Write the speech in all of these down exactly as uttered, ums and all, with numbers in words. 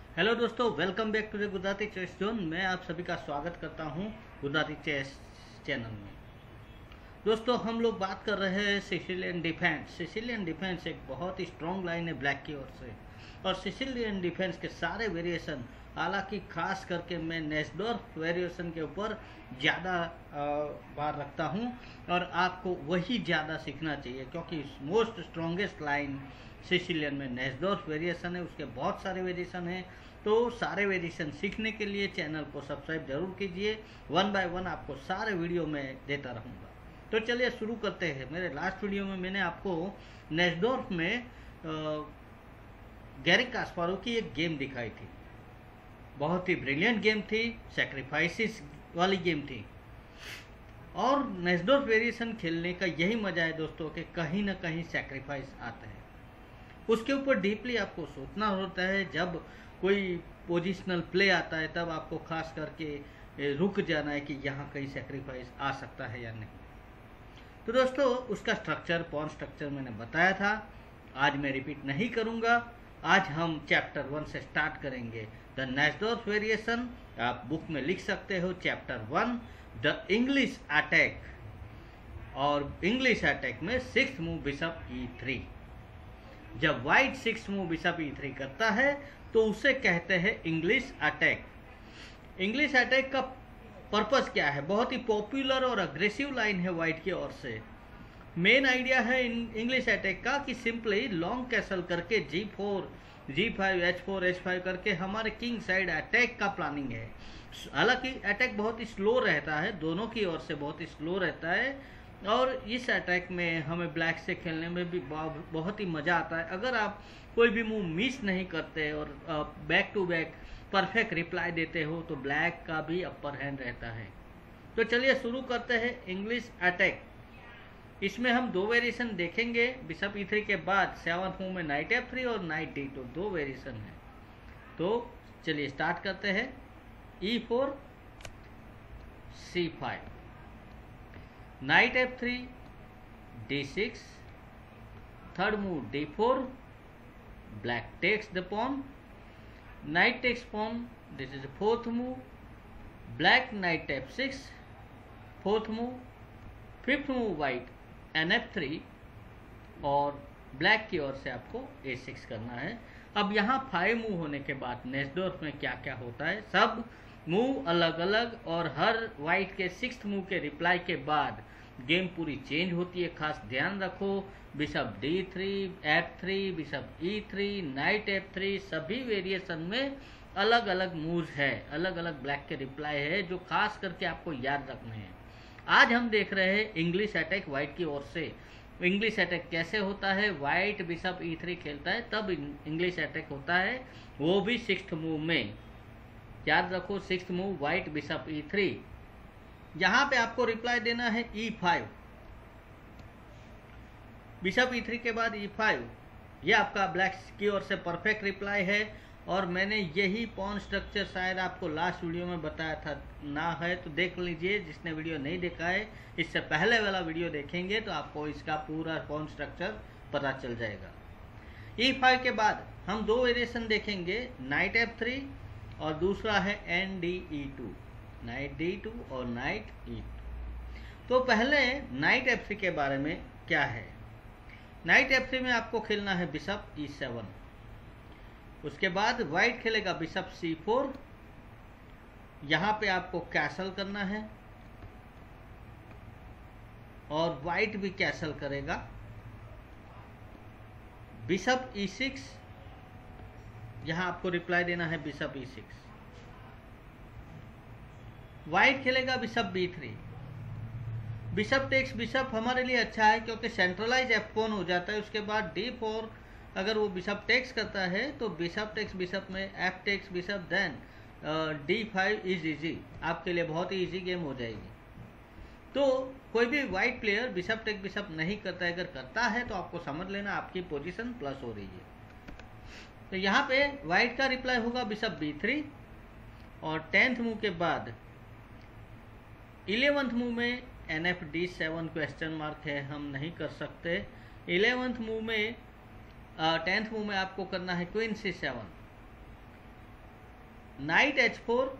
Hello दोस्तों, welcome back to the Gujarati chess zone. मैं आप सभी का स्वागत करता हूं गुजराती चेस चैनल में। दोस्तों, हम लोग बात कर रहे हैं सिसिलियन डिफेंस। सिसिलियन डिफेंस एक बहुत ही स्ट्रॉन्ग लाइन है ब्लैक की ओर से, और सिसिलियन डिफेंस के सारे वेरिएशन, हालांकि खास करके मैं नेस्डोर्फ वेरिएशन के ऊपर ज़्यादा बार रखता हूं, और आपको वही ज़्यादा सीखना चाहिए क्योंकि मोस्ट स्ट्रॉन्गेस्ट लाइन सिसिलियन में नेस्डोर्फ वेरिएशन है। उसके बहुत सारे वेरिएशन हैं, तो सारे वेरिएशन सीखने के लिए चैनल को सब्सक्राइब जरूर कीजिए। वन बाय वन आपको सारे वीडियो में देता रहूँगा। तो चलिए शुरू करते हैं। मेरे लास्ट वीडियो में मैंने आपको नेस्डोर्फ में गैरिक कास्पारोव की एक गेम दिखाई थी। बहुत ही ब्रिलियंट गेम थी, सैक्रिफाइसेस वाली गेम थी। और नेस्डोर्फ वेरिएशन खेलने का यही मजा है दोस्तों कि कहीं ना कहीं सैक्रिफाइस आता है। उसके ऊपर डीपली आपको सोचना होता है। जब कोई पोजिशनल प्ले आता है तब आपको खास करके रुक जाना है कि यहाँ कहीं सेक्रीफाइस आ सकता है या नहीं। तो दोस्तों, उसका स्ट्रक्चर, पॉन स्ट्रक्चर मैंने बताया था, आज मैं रिपीट नहीं करूँगा। आज हम चैप्टर वन से स्टार्ट करेंगे। द नेस्डोर्फ वेरिएशन आप बुक में लिख सकते हो। Chapter one, the English attack. और इंग्लिश अटैक में six move bishop e three. जब white six move bishop e three करता है तो उसे कहते हैं इंग्लिश अटैक। इंग्लिश अटैक का पर्पस क्या है? बहुत ही पॉपुलर और अग्रेसिव लाइन है वाइट की ओर से। मेन आइडिया है इंग्लिश अटैक का कि सिंपली लॉन्ग कैसल करके g four, g five, h four, h five करके हमारे किंग साइड अटैक का प्लानिंग है। हालांकि अटैक बहुत ही स्लो रहता है, दोनों की ओर से बहुत ही स्लो रहता है, और इस अटैक में हमें ब्लैक से खेलने में भी बहुत ही मज़ा आता है। अगर आप कोई भी मूव मिस नहीं करते और back to back perfect reply देते हो तो ब्लैक का भी अपर हैंड रहता है। तो चलिए शुरू करते हैं इंग्लिश अटैक। इसमें हम दो वेरिएशन देखेंगे। बिशप ई थ्री के बाद सेवंथ मूव में नाइट एफ थ्री और नाइट डी टू, दो वेरिएशन है। तो चलिए स्टार्ट करते हैं। E four, c five, knight F three, d six, third move d four, black takes the pawn, knight takes pawn, this is fourth move, black knight f six, fourth move, fifth move white n f three, और ब्लैक की ओर से आपको ए six करना है। अब यहाँ फाइव मूव होने के बाद नेस्डोर्फ में क्या क्या होता है, सब मूव अलग अलग, और हर वाइट के सिक्स्थ मूव के रिप्लाई के बाद गेम पूरी चेंज होती है। खास ध्यान रखो, bishop d three, f three, bishop e three, knight F three, सभी वेरिएशन में अलग अलग मूव्स है, अलग अलग ब्लैक के रिप्लाई है जो खास करके आपको याद रखने हैं। आज हम देख रहे हैं इंग्लिश अटैक वाइट की ओर से। इंग्लिश अटैक कैसे होता है? वाइट बिशप ई थ्री खेलता है तब इंग्लिश अटैक होता है, वो भी सिक्स्थ मूव में। याद रखो, sixth move white bishop e three. यहाँ पे आपको रिप्लाई देना है e five. Bishop e three के बाद ई फाइव, ये आपका ब्लैक की ओर से परफेक्ट रिप्लाई है। और मैंने यही पॉन स्ट्रक्चर शायद आपको लास्ट वीडियो में बताया था, ना है तो देख लीजिए। जिसने वीडियो नहीं देखा है, इससे पहले वाला वीडियो देखेंगे तो आपको इसका पूरा पॉन स्ट्रक्चर पता चल जाएगा। ई फाइव के बाद हम दो वेरिएशन देखेंगे, नाइट एफ थ्री और दूसरा है n d e two, knight d two और नाइट ई टू। तो पहले नाइट एफ थ्री के बारे में क्या है? नाइट एफ थ्री में आपको खेलना है बिशप ई सेवन। उसके बाद वाइट खेलेगा बिशप सी फोर। यहाँ पे आपको कैसल करना है, और वाइट भी कैसल करेगा। बिशप ई सिक्स, यहाँ आपको रिप्लाई देना है बिशप ई सिक्स। वाइट खेलेगा bishop b three. Bishop takes bishop हमारे लिए अच्छा है क्योंकि सेंट्रलाइज एफ पॉन हो जाता है। उसके बाद डी फोर, अगर वो बिशप टेक्स करता है तो बिशप टेक्स बिशप में f takes bishop, then d five is easy. आपके लिए बहुत ही इजी गेम हो जाएगी। तो कोई भी white player bishop takes bishop नहीं करता है, अगर करता है तो आपको समझ लेना आपकी पोजीशन प्लस हो रही है। तो यहाँ पे वाइट का रिप्लाई होगा बिशप बी थ्री, और टेंथ मूव के बाद इलेवेंथ मूव में n f d seven question mark है, हम नहीं कर सकते। इलेवेंथ मूव में टेंथ मूव में आपको करना है queen c seven, knight h four,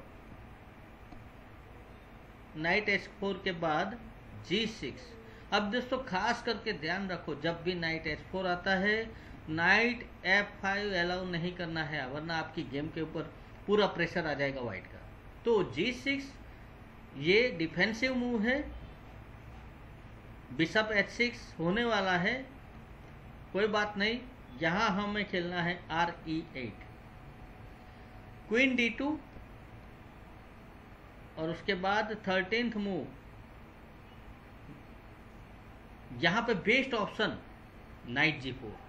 knight h four के बाद जी सिक्स। अब दोस्तों खास करके ध्यान रखो, जब भी नाइट एच फोर आता है नाइट एफ फाइव अलाउ नहीं करना है, वरना आपकी गेम के ऊपर पूरा प्रेशर आ जाएगा वाइट का। तो जी सिक्स ये डिफेंसिव मूव है, बिशप एच सिक्स होने वाला है, कोई बात नहीं। यहाँ हमें खेलना है r e eight, queen d two, और उसके बाद थर्टीन्थ मूव, यहाँ पे best option knight g four,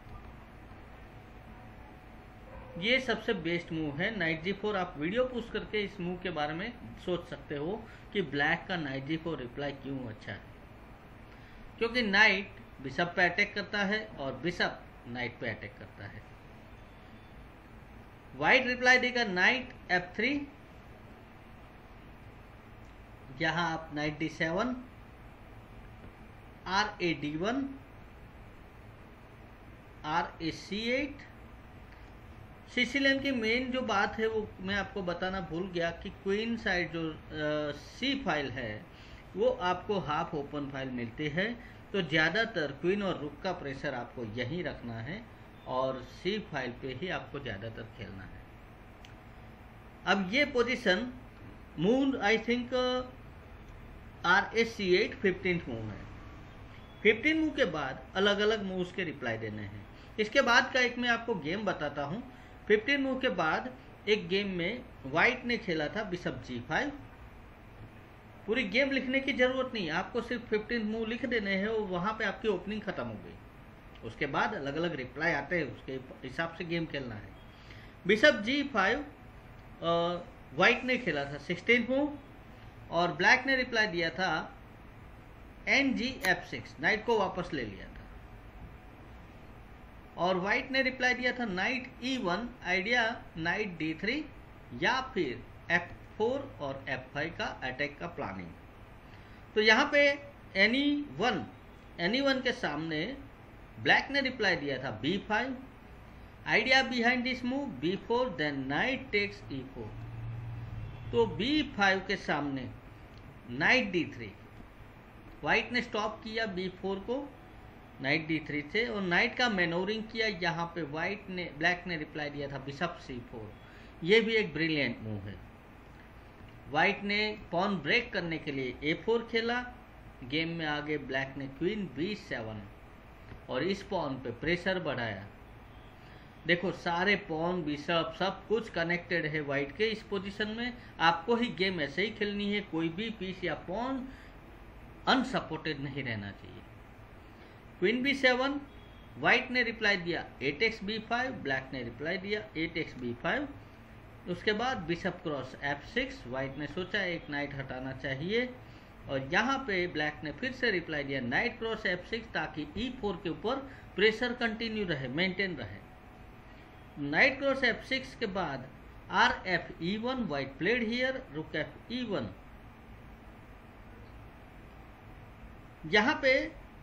ये सबसे बेस्ट मूव है नाइट जी फोर। आप वीडियो पुश करके इस मूव के बारे में सोच सकते हो कि ब्लैक का नाइट जी फोर रिप्लाई क्यों अच्छा है, क्योंकि नाइट बिशप पे अटैक करता है और बिशप नाइट पे अटैक करता है। व्हाइट रिप्लाई देगा नाइट एफ थ्री, यहां आप knight d seven, r a d one, r a c eight. Sicilian की मेन जो बात है वो मैं आपको बताना भूल गया कि क्वीन साइड जो सी फाइल है वो आपको हाफ ओपन फाइल मिलती है, तो ज़्यादातर क्वीन और रुक का प्रेशर आपको यहीं रखना है और सी फाइल पे ही आपको ज़्यादातर खेलना है। अब ये position move I think r a c eight fifteen move है। फिफ्टीन मूव के बाद अलग अलग मूव्स के रिप्लाई देने हैं। इसके बाद का एक मैं आपको गेम बताता हूँ। फिफ्टीन मूव के बाद एक गेम में वाइट ने खेला था बिशप जी फाइव। पूरी गेम लिखने की जरूरत नहीं, आपको सिर्फ फिफ्टीन मूव लिख देने हैं और वहाँ पे आपकी ओपनिंग खत्म हो गई। उसके बाद अलग अलग रिप्लाई आते हैं, उसके हिसाब से गेम खेलना है। बिशप जी फाइव वाइट ने खेला था सिक्सटीन मूव और ब्लैक ने रिप्लाई दिया था n g f six, knight को वापस ले लिया था। और वाइट ने रिप्लाई दिया था knight e one, idea knight d three या फिर एफ फोर और एफ फाइव का अटैक का प्लानिंग। तो यहाँ पे एनी वन एनी वन के सामने ब्लैक ने रिप्लाई दिया था b five, idea behind this move b four, then knight takes e four. तो बी फाइव के सामने नाइट डी थ्री, वाइट ने स्टॉप किया बी फोर को नाइट डी थ्री से और नाइट का मैनोवरिंग किया। यहाँ पे वाइट ने ब्लैक ने रिप्लाई दिया था बिशप सी फोर। ये भी एक ब्रिलियंट मूव है। वाइट ने पॉन ब्रेक करने के लिए ए फोर खेला, गेम में आगे ब्लैक ने क्वीन बी सेवन और इस पॉन पे प्रेशर बढ़ाया। देखो सारे पॉन बिशप सब कुछ कनेक्टेड है वाइट के इस पोजीशन में। आपको ही गेम ऐसे ही खेलनी है, कोई भी पीस या पॉन अनसपोर्टेड नहीं रहना चाहिए। क्वीन बी सेवन, वाइट ने रिप्लाई दिया eight x b five, black ने रिप्लाई दिया एट एक्स बी फाइव। उसके बाद bishop cross f six, white ने सोचा एक नाइट हटाना चाहिए और यहाँ पे ब्लैक ने फिर से रिप्लाई दिया नाइट क्रॉस एफ सिक्स ताकि ई फोर के ऊपर प्रेशर कंटिन्यू रहे, मेंटेन रहे। नाइट क्रॉस एफ सिक्स के बाद r f e one, white played here rook f e one. यहाँ पे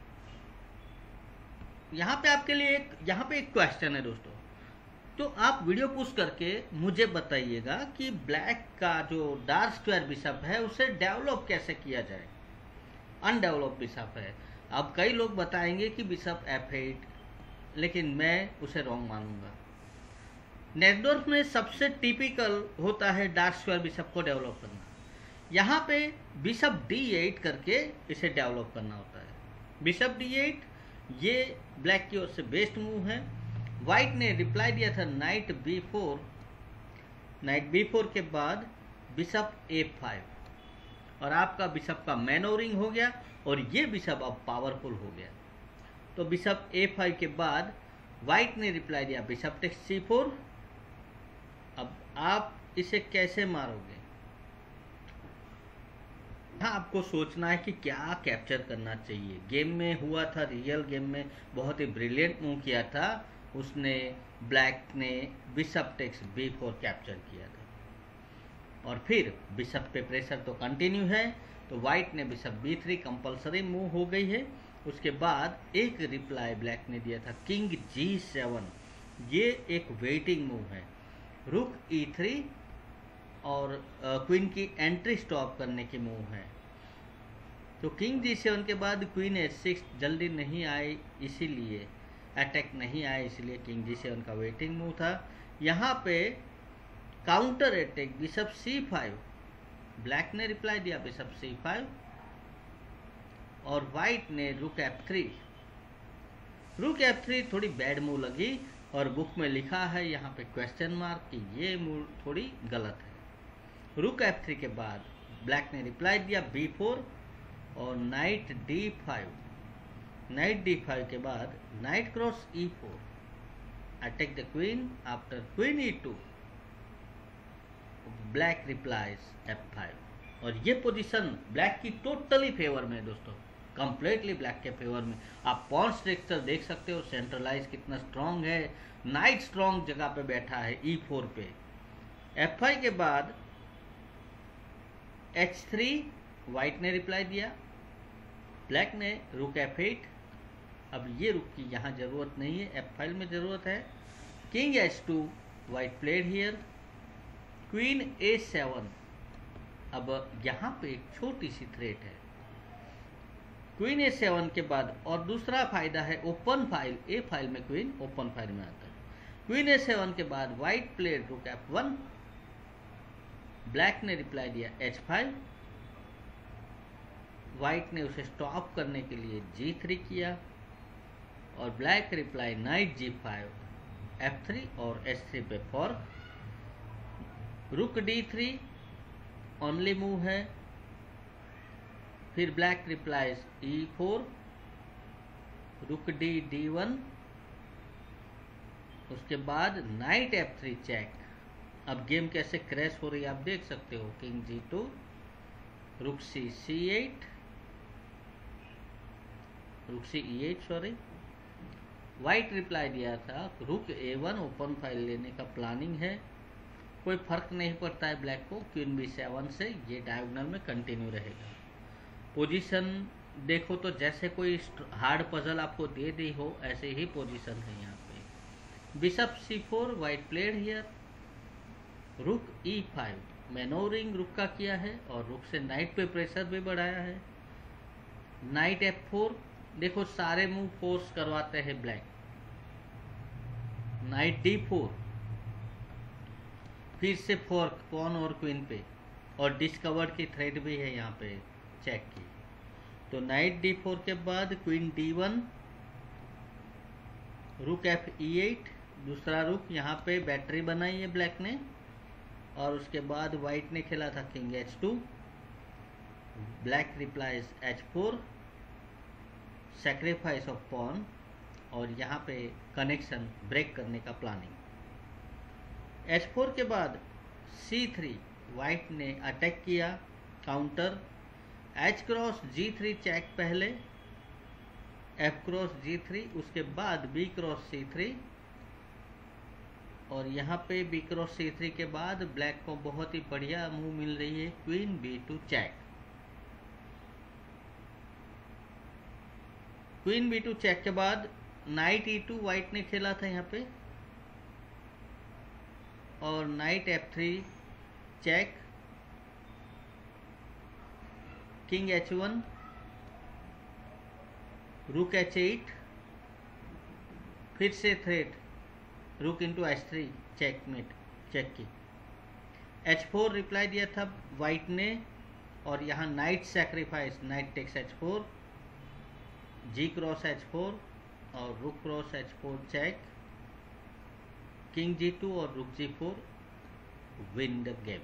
यहाँ पे आपके लिए एक यहाँ पे एक क्वेश्चन है दोस्तों, तो आप वीडियो पुश करके मुझे बताइएगा कि ब्लैक का जो डार्क स्क्वायर बिशप है उसे डेवलप कैसे किया जाए। अनडेवलप बिशप है। अब कई लोग बताएंगे कि बिशप एफ एट, लेकिन मैं उसे रॉन्ग मानूंगा। नेटवर्क में सबसे टिपिकल होता है डार्क स्क्वायर बिशप को डेवलप करना। यहाँ पे बिशप डी एट करके इसे डेवलप करना होता है। बिशप डी एट ये ब्लैक की ओर से बेस्ट मूव है। वाइट ने रिप्लाई दिया था knight b four, knight b four के बाद बिशप ए फाइव और आपका बिशप का मैनोवरिंग हो गया और ये बिशप अब पावरफुल हो गया। तो बिशप ए फाइव के बाद वाइट ने रिप्लाई दिया बिशप टेक्स सी फोर। अब आप इसे कैसे मारोगे? हाँ, आपको सोचना है कि क्या कैप्चर करना चाहिए। गेम में हुआ था, रियल गेम में बहुत ही ब्रिलियंट मूव किया था उसने, ब्लैक ने bishop takes b four capture किया था और फिर बिशप पे प्रेशर तो कंटिन्यू है, तो वाइट ने bishop b three compulsory move हो गई है। उसके बाद एक रिप्लाई ब्लैक ने दिया था किंग जी सेवन, ये एक वेटिंग मूव है। रुक ई थ्री और क्वीन की एंट्री स्टॉप करने की मूव है। तो किंग जी सेवन के बाद क्वीन एच सिक्स जल्दी नहीं आए, इसीलिए अटैक नहीं आया, इसलिए किंग जी सेवन का वेटिंग मूव था। यहाँ पे counter attack bishop c five, black ने रिप्लाई दिया बिशप सी फाइव और वाइट ने rook f three. Rook f three थोड़ी बैड मूव लगी और बुक में लिखा है यहाँ पे क्वेश्चन मार्क कि ये मूव थोड़ी गलत है। रुक एफ थ्री के बाद ब्लैक ने रिप्लाई दिया बी फोर और knight d five. Knight d five के बाद knight cross e four, attack the queen after queen e two, black replies f five. और ये पोजीशन ब्लैक की टोटली फेवर में है दोस्तों, कंप्लीटली ब्लैक के फेवर में। आप पॉन स्ट्रक्चर देख सकते हो, सेंट्रलाइज कितना स्ट्रांग है, नाइट स्ट्रांग जगह पे बैठा है ई फोर पे। एफ फाइव के बाद एच थ्री, वाइट ने रिप्लाई दिया, ब्लैक ने रुक एफ एट। अब ये रुक की यहाँ जरूरत नहीं है, एफ फाइव में जरूरत है। King h two, white played here, queen a seven. अब यहाँ पे एक छोटी सी थ्रेट है, क्वीन ए सेवन के बाद और दूसरा फायदा है ओपन फाइल, ए फाइल में क्वीन ओपन फाइल में आता है। क्वीन ए सेवन के बाद white played rook f one, black ने रिप्लाई दिया एच फाइव, वाइट ने उसे स्टॉप करने के लिए जी थ्री किया और black reply knight g five, f three और एच थ्री पे fork. Rook d three only move है, फिर black replies e four, rook d d one, उसके बाद नाइट एफ थ्री चेक। अब गेम कैसे क्रैश हो रही है आप देख सकते हो, किंग जी टू, रुक सी c eight, rook c e eight sorry. White reply दिया था रुक ए वन, ओपन फाइल लेने का प्लानिंग है, कोई फर्क नहीं पड़ता है ब्लैक को, क्वीन बी सेवन से ये डायगोनल में कंटिन्यू रहेगा। पोजीशन देखो तो जैसे कोई हार्ड पजल आपको दे दी हो ऐसे ही पोजीशन है यहाँ पे। Bishop c four, white played here, rook e five, manoeuvring रुक का किया है और रुक से नाइट पे प्रेशर भी बढ़ाया है। नाइट एफ फोर, देखो सारे मूव फोर्स करवाते हैं ब्लैक। नाइट डी फोर, फिर से फोर्क पॉन और क्वीन पे, और डिस्कवर्ड की थ्रेड भी है यहाँ पे चेक की। तो नाइट डी फोर के बाद queen d one, rook f e eight, दूसरा रुक, यहाँ पे बैटरी बनाई है ब्लैक ने। और उसके बाद वाइट ने खेला था king h two, black replies h four, sacrifice of pawn, और यहाँ पे कनेक्शन ब्रेक करने का प्लानिंग। एच फोर के बाद सी थ्री, वाइट ने अटैक किया, counter, H cross G three check पहले, एफ क्रॉस जी थ्री, उसके बाद बी क्रॉस सी थ्री, और यहाँ पे बी क्रॉस सी थ्री के बाद ब्लैक को बहुत ही बढ़िया मूव मिल रही है, queen B two check. Queen B two check के बाद नाइट ई टू वाइट ने खेला था यहाँ पे, और knight F three check, king H one, rook H eight, फिर से threat rook into H three checkmate check की। एच फोर रिप्लाई दिया था वाइट ने, और यहाँ knight sacrifice, knight takes H four, G cross H four और rook cross H four check, king G two और rook G four, win the game.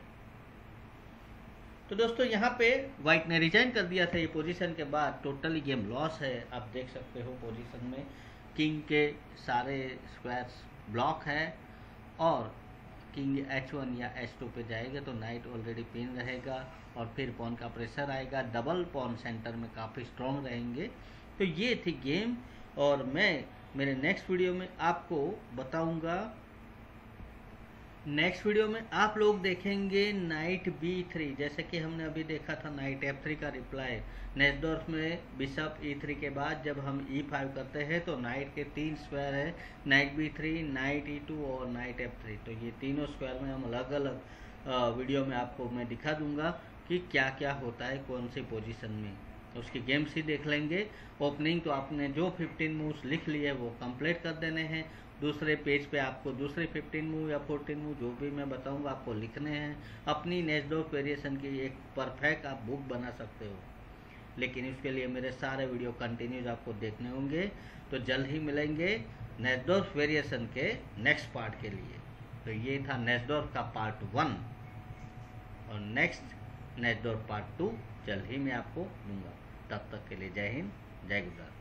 तो दोस्तों यहाँ पे वाइट ने रिजाइन कर दिया था ये पोजीशन के बाद, टोटली गेम लॉस है। आप देख सकते हो पोजीशन में किंग के सारे स्क्वायर्स ब्लॉक है, और किंग एच वन या एच टू पे जाएगा तो नाइट ऑलरेडी पिन रहेगा, और फिर पॉन का प्रेशर आएगा, डबल पॉन सेंटर में काफ़ी स्ट्रॉन्ग रहेंगे। तो ये थी गेम, और मैं मेरे नेक्स्ट वीडियो में आपको बताऊंगा नेक्स्ट वीडियो में आप लोग देखेंगे नाइट बी थ्री, जैसे कि हमने अभी देखा था नाइट एफ थ्री का रिप्लाई। नेस्डोर्फ में बिशप ई थ्री के बाद जब हम ई फाइव करते हैं तो नाइट के तीन स्क्वायर है, नाइट बी थ्री, नाइट ई टू और नाइट एफ थ्री। तो ये तीनों स्क्वायर में हम अलग अलग वीडियो में आपको मैं दिखा दूंगा कि क्या क्या होता है कौन सी पोजीशन में। उसकी गेम्स ही देख लेंगे। ओपनिंग तो आपने जो फिफ्टीन मूव्स लिख लिए वो कंप्लीट कर देने हैं। दूसरे पेज पे आपको दूसरे फिफ्टीन मूव या फोर्टीन मूव जो भी मैं बताऊंगा आपको लिखने हैं। अपनी नेस्डोर्फ वेरिएशन की एक परफेक्ट आप बुक बना सकते हो, लेकिन इसके लिए मेरे सारे वीडियो कंटिन्यूज आपको देखने होंगे। तो जल्द ही मिलेंगे नेस्डोर्फ वेरिएशन के नेक्स्ट पार्ट के लिए। तो ये था नेस्डोर्फ का पार्ट वन, और नेक्स्ट नेस्डोर्फ पार्ट टू जल्द ही मैं आपको दूंगा। तब तक के लिए जय हिंद, जय गुजरात।